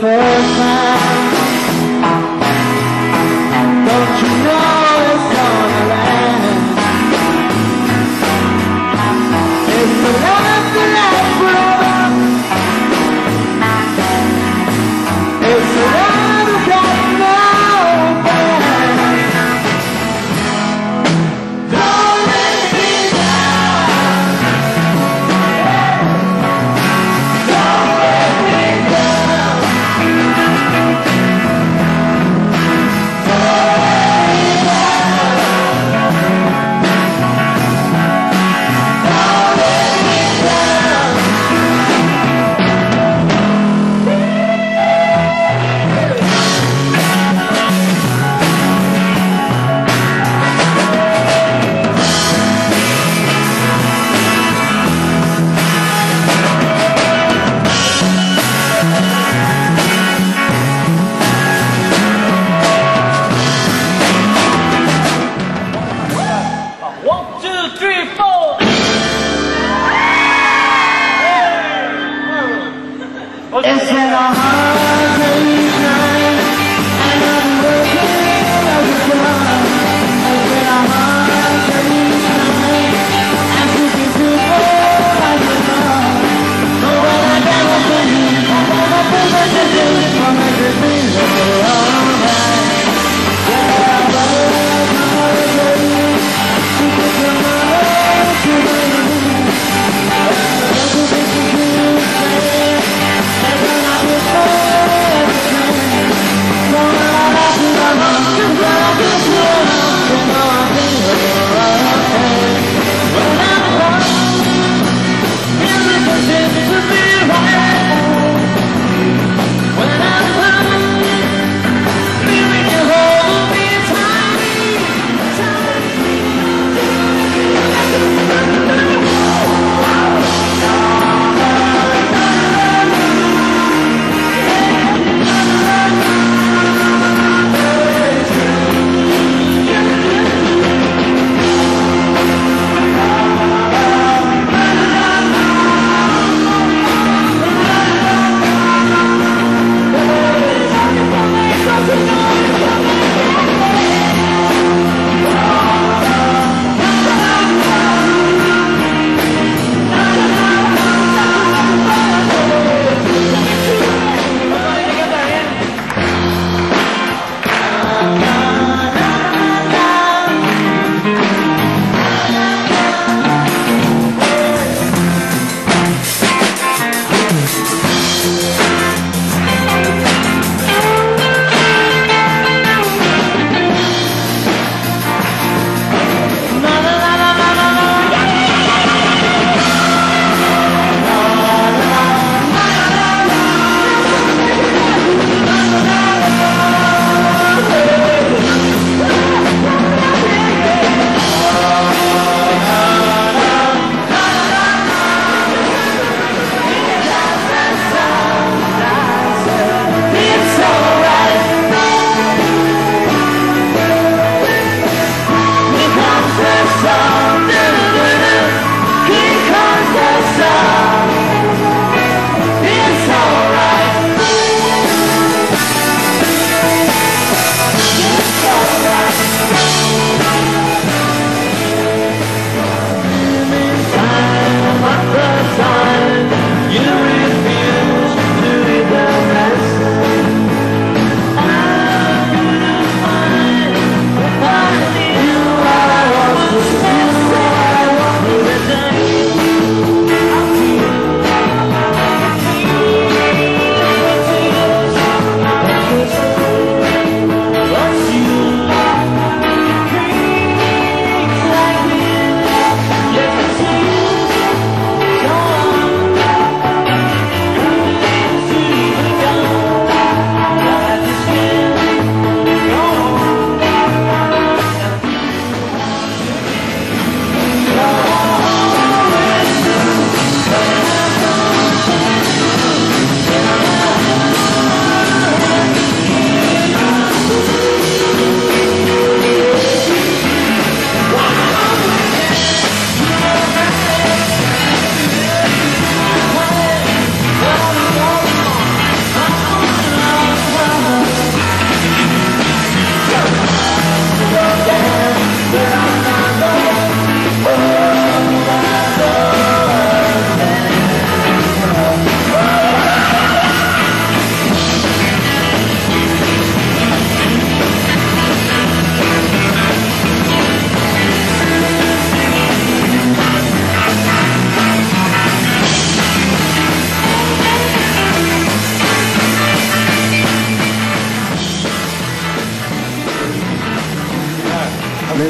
first time. Don't you know it's gonna last? It's the love that lasts forever. It's the love that got no past. Don't let me down. Don't let me down.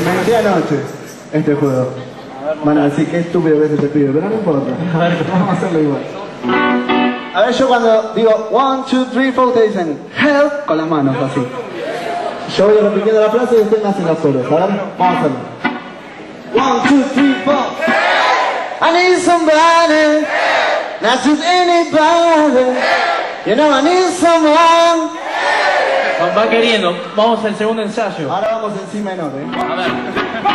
inventé anoche este juego. Van a decir que estúpido que es este pibe, pero no importa. Vamos a hacerlo igual. A ver, yo cuando digo 1, 2, 3, 4, te dicen help con las manos así. Yo voy repitiendo la frase y ustedes me hacen las solos. A ver, vamos a hacerlo. 1, 2, 3, 4. I need somebody, not just anybody. You know I need someone. Va queriendo, vamos al segundo ensayo. Ahora vamos en si menor, A ver.